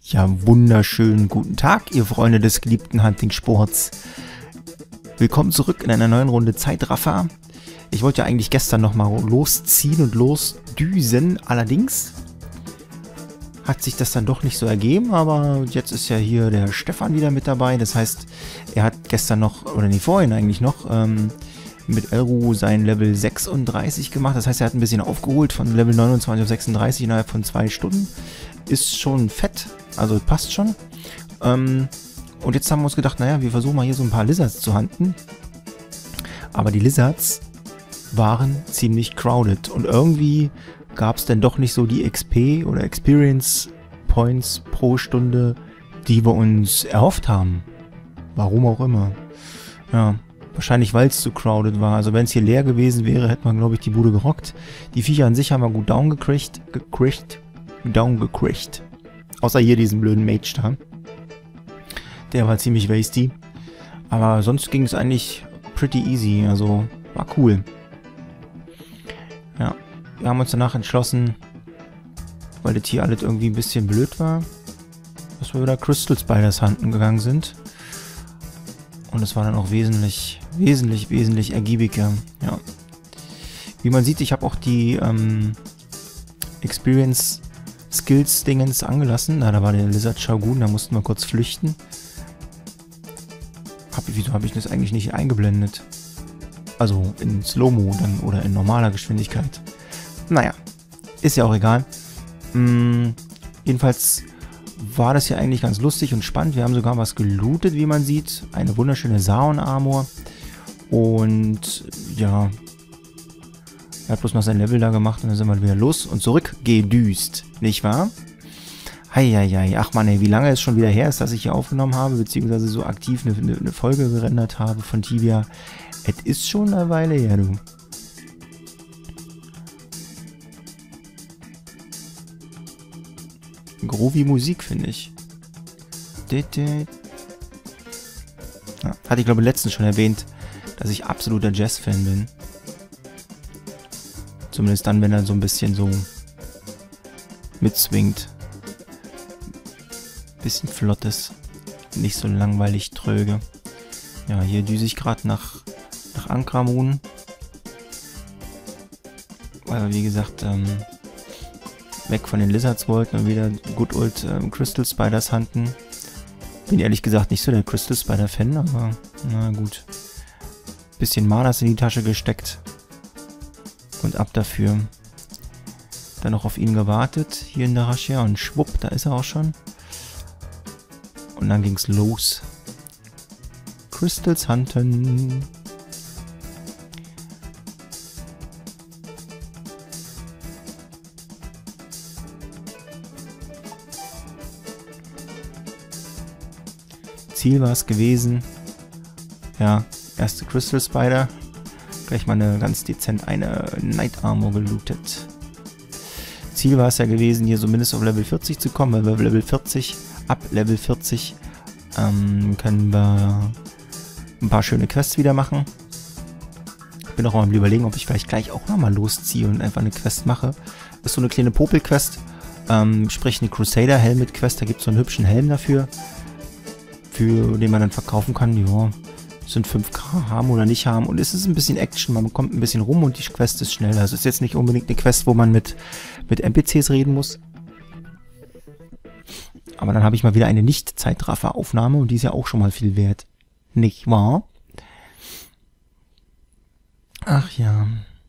Ja, wunderschönen guten Tag, ihr Freunde des geliebten Hunting-Sports. Willkommen zurück in einer neuen Runde Zeitraffer. Ich wollte ja eigentlich gestern nochmal losziehen und losdüsen, allerdings hat sich das dann doch nicht so ergeben, aber jetzt ist ja hier der Stefan wieder mit dabei. Das heißt, er hat gestern noch, oder nee, vorhin eigentlich noch, mit Elru sein Level 36 gemacht. Das heißt, er hat ein bisschen aufgeholt von Level 29 auf 36 innerhalb von 2 Stunden. Ist schon fett, also passt schon. Und jetzt haben wir uns gedacht, naja, wir versuchen mal hier so ein paar Lizards zu hunten. Aber die Lizards waren ziemlich crowded und irgendwie gab es dann doch nicht so die XP oder Experience Points pro Stunde, die wir uns erhofft haben. Warum auch immer. Ja, wahrscheinlich weil es zu crowded war. Also wenn es hier leer gewesen wäre, hätte man, glaube ich, die Bude gerockt. Die Viecher an sich haben wir gut down gekriegt. Außer hier diesen blöden Mage da. Der war ziemlich wasty. Aber sonst ging es eigentlich pretty easy. Also war cool. Ja, wir haben uns danach entschlossen, weil das hier alles irgendwie ein bisschen blöd war, dass wir wieder Crystal Spiders hunten gegangen sind. Und es war dann auch wesentlich ergiebiger. Ja. Wie man sieht, ich habe auch die Experience Skills Dingens angelassen. Da war der Lizard Shogun, da mussten wir kurz flüchten. Wieso habe ich das eigentlich nicht eingeblendet? Also in Slow-Mo dann oder in normaler Geschwindigkeit. Naja, ist ja auch egal. Jedenfalls war das ja eigentlich ganz lustig und spannend. Wir haben sogar was gelootet, wie man sieht. Eine wunderschöne Saon-Armor. Und ja, er hat bloß noch sein Level da gemacht und dann sind wir wieder los und zurückgedüst. Nicht wahr? Heieiei, ach man, ey, wie lange es schon wieder her ist, dass ich hier aufgenommen habe, beziehungsweise so aktiv eine Folge gerendert habe von Tibia. Es ist schon eine Weile her, du. Groovy Musik, finde ich. Ja, hatte ich, glaube ich, letztens schon erwähnt, dass ich absoluter Jazz-Fan bin. Zumindest dann, wenn er so ein bisschen so mitswingt. Bisschen flottes. Nicht so langweilig tröge. Ja, hier düse ich gerade nach Ankramun. Weil wir, wie gesagt, weg von den Lizards wollten und wieder good old Crystal Spiders hunten. Bin ehrlich gesagt nicht so der Crystal Spider Fan, aber na gut. Bisschen Manas in die Tasche gesteckt. Und ab dafür. Dann noch auf ihn gewartet, hier in der Raschia, und schwupp, da ist er auch schon. Und dann ging's los. Crystals hunten. Ziel war es gewesen. Ja, erste Crystal Spider. Gleich mal ganz dezent eine Night Armor gelootet. Ziel war es ja gewesen, hier zumindest auf Level 40 zu kommen, weil wir Level 40, ab Level 40 können wir ein paar schöne Quests wieder machen. Ich bin auch mal am Überlegen, ob ich vielleicht gleich auch nochmal losziehe und einfach eine Quest mache. Das ist so eine kleine Popel-Quest, sprich eine Crusader-Helmet-Quest, da gibt es so einen hübschen Helm dafür, für den man dann verkaufen kann. Ja, sind 5k haben oder nicht haben, und es ist ein bisschen Action, man kommt ein bisschen rum und die Quest ist schnell. Also es ist jetzt nicht unbedingt eine Quest, wo man mit NPCs reden muss. Aber dann habe ich mal wieder eine Nicht-Zeitraffer-Aufnahme und die ist ja auch schon mal viel wert. Nicht wahr? Ach ja.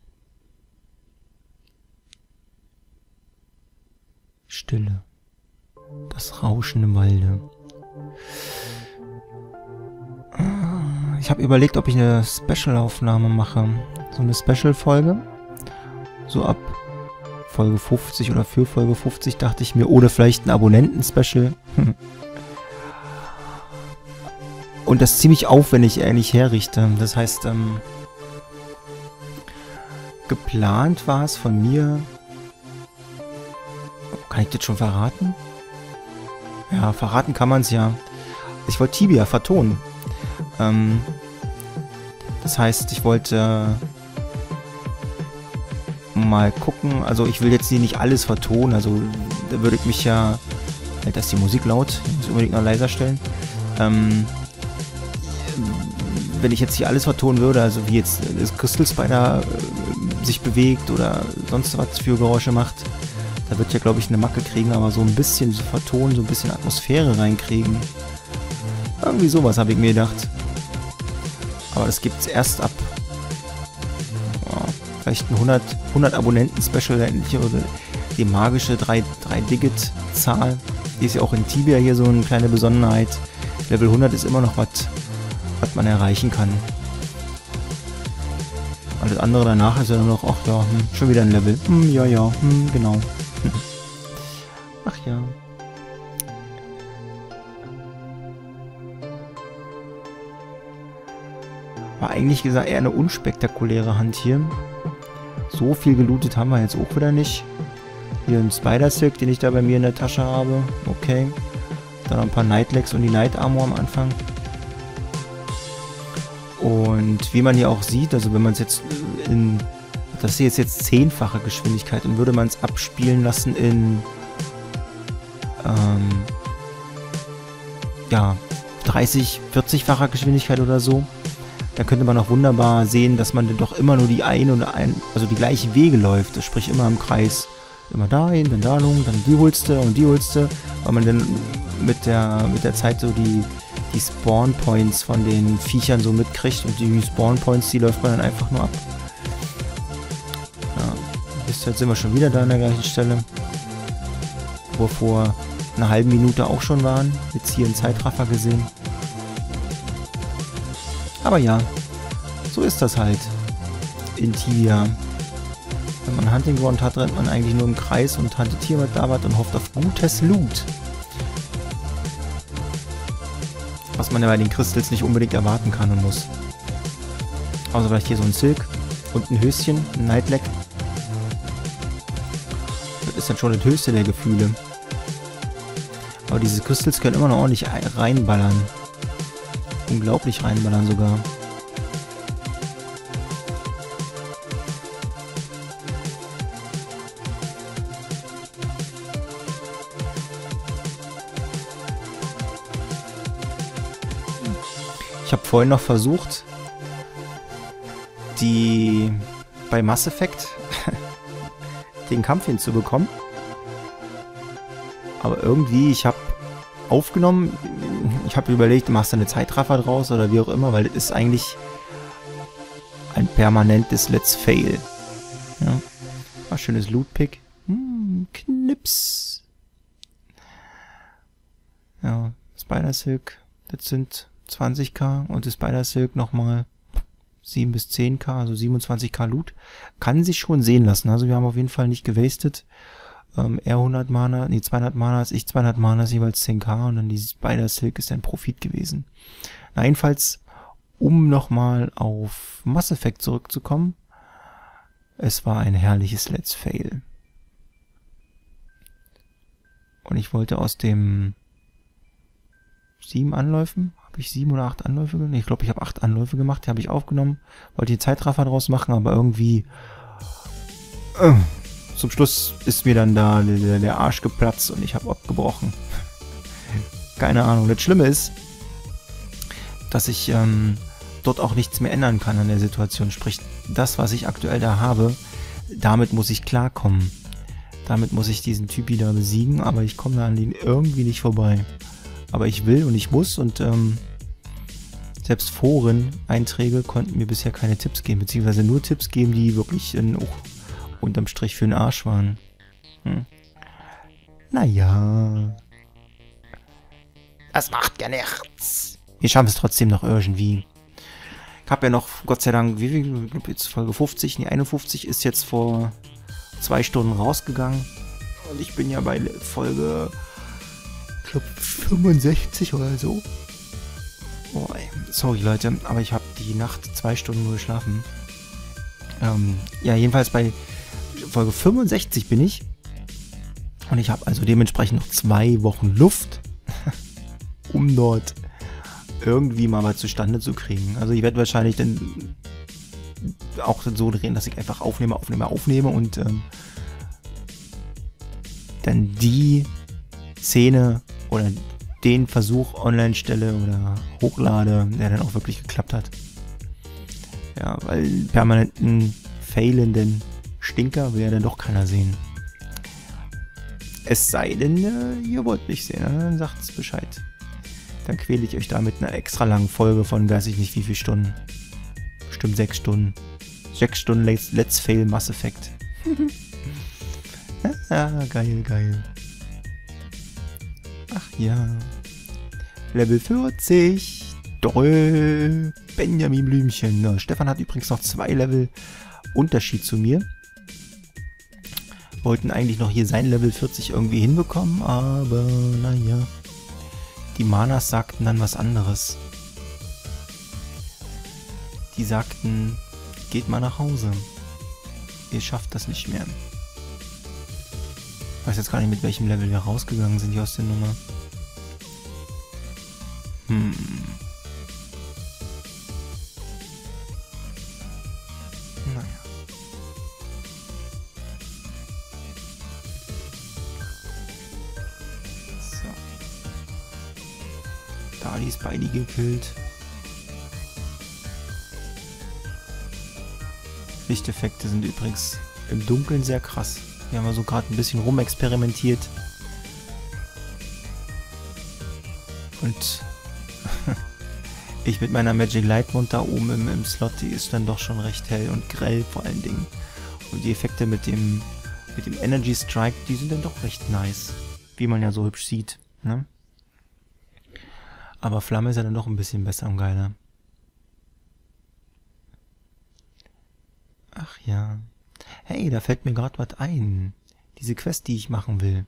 Stille. Das Rauschen im Walde. Ich habe überlegt, ob ich eine Special-Aufnahme mache. So eine Special-Folge. So ab Folge 50 oder für Folge 50 dachte ich mir. Oder vielleicht ein Abonnenten-Special. Und das ziemlich aufwendig ehrlich herrichte. Das heißt, geplant war es von mir. Kann ich das schon verraten? Ja, verraten kann man es ja. Ich wollte Tibia vertonen. Das heißt, ich wollte mal gucken. Also ich will jetzt hier nicht alles vertonen. Also da würde ich mich ja Alter, ist die Musik laut. Ich muss unbedingt noch leiser stellen. Wenn ich jetzt hier alles vertonen würde, also wie jetzt das Crystal Spider sich bewegt oder sonst was für Geräusche macht, da wird ja, glaube ich, eine Macke kriegen, aber so ein bisschen vertonen, so ein bisschen Atmosphäre reinkriegen. Irgendwie sowas habe ich mir gedacht. Aber das gibt es erst ab vielleicht ein 100 Abonnenten-Special, oder die magische 3-Digit-Zahl. Die ist ja auch in Tibia hier so eine kleine Besonderheit. Level 100 ist immer noch was man erreichen kann. Alles andere danach ist ja nur noch, ach ja, schon wieder ein Level. Ja, genau. Ach ja. War eigentlich gesagt eher eine unspektakuläre Hand hier. So viel gelootet haben wir jetzt auch wieder nicht. Hier ein Spider-Silk, den ich da bei mir in der Tasche habe. Okay. Dann ein paar Nightlegs und die Night Armor am Anfang. Und wie man hier auch sieht, also wenn man es jetzt in... Das hier ist jetzt 10-fache Geschwindigkeit und würde man es abspielen lassen in... ja, 30, 40-facher Geschwindigkeit oder so. Da könnte man auch wunderbar sehen, dass man dann doch immer nur also die gleichen Wege läuft. Sprich immer im Kreis. Immer dahin, dann da lang, dann die holste und die holste. Weil man dann mit der Zeit so die Spawn Points von den Viechern so mitkriegt. Und die Spawn Points, die läuft man dann einfach nur ab. Ja, jetzt sind wir schon wieder da an der gleichen Stelle. Wo wir vor einer halben Minute auch schon waren. Jetzt hier in Zeitraffer gesehen. Aber ja, so ist das halt in Tibia. Wenn man Hunting Ground hat, rennt man eigentlich nur im Kreis und huntet hier mit da was und hofft auf gutes Loot. Was man ja bei den Crystals nicht unbedingt erwarten kann und muss. Außer vielleicht hier so ein Silk und ein Höschen, ein Nightleg. Das ist dann schon das höchste der Gefühle. Aber diese Crystals können immer noch ordentlich reinballern. Unglaublich reinballern sogar. Ich habe vorhin noch versucht, bei Mass Effect den Kampf hinzubekommen. Aber irgendwie, ich habe aufgenommen, ich habe überlegt, machst du eine Zeitraffer draus oder wie auch immer, weil das ist eigentlich ein permanentes Let's Fail. Ja. War schönes Loot-Pick. Knips. Ja, Spider-Silk, das sind 20k und das Spider-Silk nochmal 7 bis 10k, also 27k Loot. Kann sich schon sehen lassen, also wir haben auf jeden Fall nicht gewastet. Er 100 Mana, nee 200 Mana, ich 200 Mana, ist jeweils 10k und dann die Spider-Silk ist ein Profit gewesen. Na, jedenfalls, um nochmal auf Mass Effect zurückzukommen, es war ein herrliches Let's Fail. Und ich wollte aus dem 7 Anläufen, habe ich 7 oder 8 Anläufe gemacht? Ich glaube, ich habe 8 Anläufe gemacht, die habe ich aufgenommen, wollte die Zeitraffer draus machen, aber irgendwie zum Schluss ist mir dann da der Arsch geplatzt und ich habe abgebrochen. Keine Ahnung. Das Schlimme ist, dass ich dort auch nichts mehr ändern kann an der Situation. Sprich, das, was ich aktuell da habe, damit muss ich klarkommen. Damit muss ich diesen Typ wieder besiegen, aber ich komme da an den irgendwie nicht vorbei. Aber ich will und ich muss und selbst Foren-Einträge konnten mir bisher keine Tipps geben, beziehungsweise nur Tipps geben, die wirklich unterm Strich für den Arsch waren. Naja. Das macht ja nichts. Wir schaffen es trotzdem noch irgendwie. Ich habe ja noch, Gott sei Dank, wie viel, ich glaube jetzt Folge 50, nee 51 ist jetzt vor 2 Stunden rausgegangen. Und ich bin ja bei Folge, ich glaube 65 oder so. Oh, ey. Sorry Leute, aber ich habe die Nacht 2 Stunden nur geschlafen. Ja, jedenfalls bei Folge 65 bin ich. Und ich habe also dementsprechend noch 2 Wochen Luft, um dort irgendwie mal was zustande zu kriegen. Also ich werde wahrscheinlich dann auch so drehen, dass ich einfach aufnehme und dann die Szene oder den Versuch online stelle oder hochlade, der dann auch wirklich geklappt hat. Ja, weil permanenten failenden Stinker will ja dann doch keiner sehen. Es sei denn, ihr wollt mich sehen, dann sagt es Bescheid. Dann quäle ich euch da mit einer extra langen Folge von weiß ich nicht wie viele Stunden. Bestimmt 6 Stunden. 6 Stunden Let's Fail Mass Effect. Ja, geil, geil. Ach ja. Level 40. Toll. Benjamin Blümchen. Ja, Stefan hat übrigens noch 2 Level Unterschied zu mir. Wollten eigentlich noch hier sein Level 40 irgendwie hinbekommen, aber naja. Die Manas sagten dann was anderes. Die sagten, geht mal nach Hause. Ihr schafft das nicht mehr. Ich weiß jetzt gar nicht, mit welchem Level wir rausgegangen sind hier aus der Nummer. Naja. Da die Spidey gekillt. Lichteffekte sind übrigens im Dunkeln sehr krass. Wir haben also gerade ein bisschen rumexperimentiert. Und ich mit meiner Magic Light Wand da oben im Slot, die ist dann doch schon recht hell und grell vor allen Dingen. Und die Effekte mit dem Energy Strike, die sind dann doch recht nice. Wie man ja so hübsch sieht. Ne? Aber Flamme ist ja dann doch ein bisschen besser und geiler. Ach ja. Hey, da fällt mir gerade was ein. Diese Quest, die ich machen will.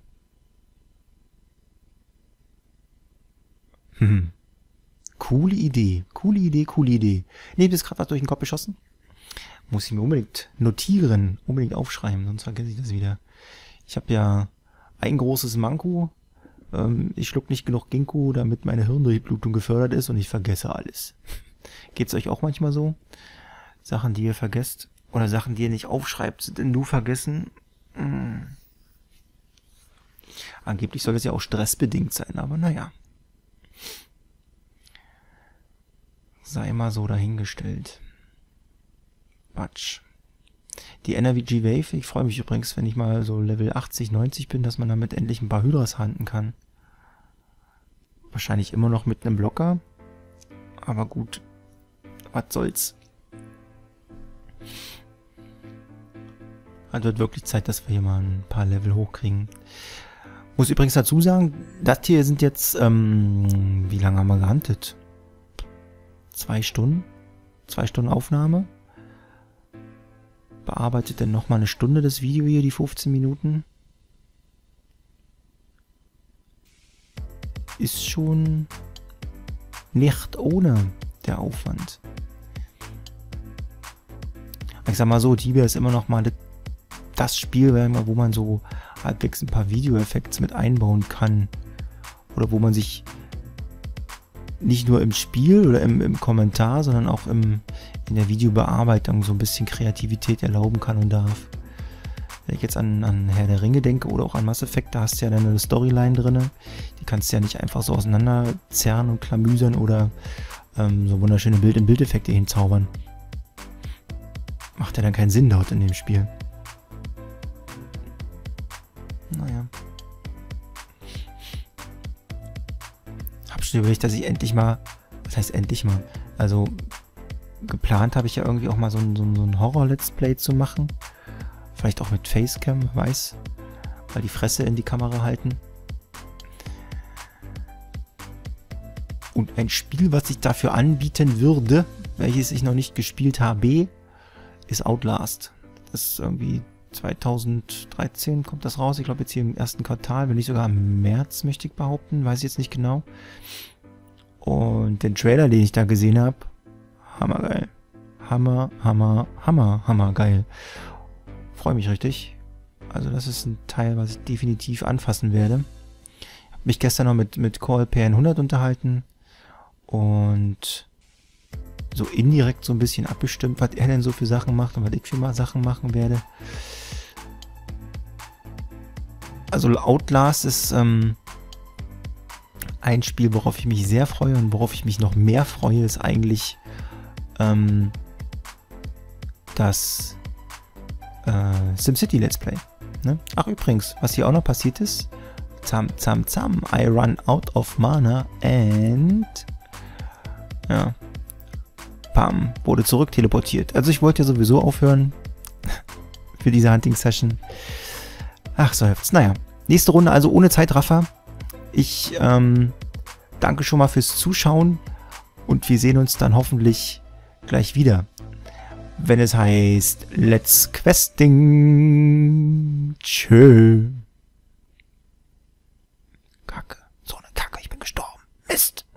Coole Idee. Coole Idee, coole Idee. Nee, mir ist gerade was durch den Kopf geschossen. Muss ich mir unbedingt notieren. Unbedingt aufschreiben, sonst vergesse ich das wieder. Ich habe ja ein großes Manko. Ich schluck nicht genug Ginkgo, damit meine Hirndurchblutung gefördert ist und ich vergesse alles. Geht's euch auch manchmal so? Sachen, die ihr vergesst oder Sachen, die ihr nicht aufschreibt, sind denn nur vergessen? Angeblich soll es ja auch stressbedingt sein, aber naja. Sei mal so dahingestellt. Quatsch. Die NRVG Wave, ich freue mich übrigens, wenn ich mal so Level 80, 90 bin, dass man damit endlich ein paar Hydras handen kann. Wahrscheinlich immer noch mit einem Blocker. Aber gut, was soll's. Es wird wirklich Zeit, dass wir hier mal ein paar Level hochkriegen. Muss übrigens dazu sagen, das hier sind jetzt, wie lange haben wir gehuntet? 2 Stunden? 2 Stunden Aufnahme? Bearbeitet dann nochmal eine Stunde das Video hier, die 15 Minuten. Ist schon nicht ohne der Aufwand. Ich sag mal so, Tibia ist immer noch mal das Spiel, wo man so halbwegs ein paar Video-Effekte mit einbauen kann. Oder wo man sich nicht nur im Spiel oder im Kommentar, sondern auch in der Videobearbeitung so ein bisschen Kreativität erlauben kann und darf. Wenn ich jetzt an Herr der Ringe denke oder auch an Mass Effect, da hast du ja dann eine Storyline drin. Die kannst du ja nicht einfach so auseinanderzerren und klamüsern oder so wunderschöne Bild-in-Bild-Effekte hinzaubern. Macht ja dann keinen Sinn dort in dem Spiel. Naja. Hab schon überlegt, dass ich endlich mal, was heißt endlich mal, also geplant habe ich ja irgendwie auch mal so ein Horror-Let's Play zu machen. Vielleicht auch mit Facecam, weiß, weil die Fresse in die Kamera halten. Und ein Spiel, was sich dafür anbieten würde, welches ich noch nicht gespielt habe, ist Outlast. Das ist irgendwie 2013 kommt das raus. Ich glaube jetzt hier im ersten Quartal, wenn nicht sogar im März, möchte ich behaupten. Weiß ich jetzt nicht genau. Und den Trailer, den ich da gesehen habe, hammergeil. Hammer geil. Freue mich richtig. Also das ist ein Teil, was ich definitiv anfassen werde. Ich habe mich gestern noch mit Call PN100 unterhalten und so indirekt so ein bisschen abgestimmt, was er denn so für Sachen macht und was ich für Sachen machen werde. Also Outlast ist ein Spiel, worauf ich mich sehr freue und worauf ich mich noch mehr freue, ist eigentlich das SimCity Let's Play. Ne? Ach übrigens, was hier auch noch passiert ist, I run out of mana and ja, bam, wurde zurück teleportiert. Also ich wollte ja sowieso aufhören für diese Hunting-Session. Ach, so heftig. Naja, nächste Runde also ohne Zeitraffer. Ich danke schon mal fürs Zuschauen und wir sehen uns dann hoffentlich gleich wieder, wenn es heißt Let's Questing. Tschö. Kacke. So eine Kacke, ich bin gestorben. Mist.